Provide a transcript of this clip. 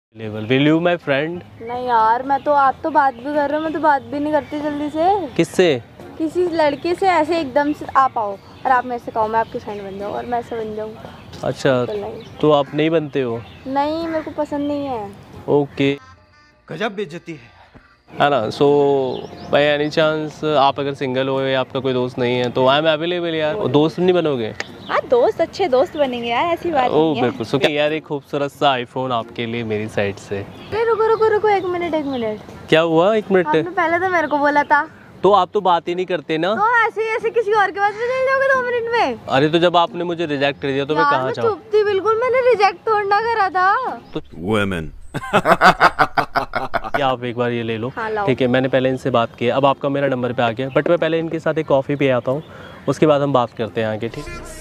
Level will you my friend. नहीं यार, मैं तो आप तो बात भी कर रहे हो, मैं तो बात भी नहीं करती जल्दी से। किससे? किसी लड़के से ऐसे एकदम से आप आओ और आप मेरे से कहो मैं आपकी फ्रेंड बन जाऊँ और मैं ऐसे बन जाऊँ। अच्छा तो आप नहीं बनते हो? नहीं, मेरे को पसंद नहीं है। ओके, गजब बेइज्जती है ना। सो बाय एनी चांस आप अगर सिंगल हो या आपका कोई दोस्त नहीं है तो आई एम अवेलेबल यार। दोस्त नहीं बनोगे? हाँ, दोस्त अच्छे दोस्त बनेंगे यार, ऐसी बात ओह नहीं है। बिल्कुल। सो यार एक खूबसूरत सा आईफोन आपके लिए मेरी साइड से। अरे रुको रुको रुको, एक मिनट। क्या हुआ? एक मिनट। आपने पहले तो मेरे को बोला था। तो आप तो बात ही नहीं करते ना। तो ऐसे किसी और के पास में चले जाओगे 2 मिनट में? अरे तो जब आपने मुझे रिजेक्ट कर दिया तो मैं यार कहाँ मैं जाऊँ? चुप थी बिल्कुल, मैंने रिजेक्ट थोड़ा करा था। वुमेन। क्या आप एक बार ये ले लो। हाँ, लाओ। ठीक है, मैंने पहले इनसे बात की है, अब आपका मेरा नंबर पे आ गया, बट मैं पहले इनके साथ एक कॉफ़ी पे आता हूँ, उसके बाद हम बात करते हैं आगे, ठीक।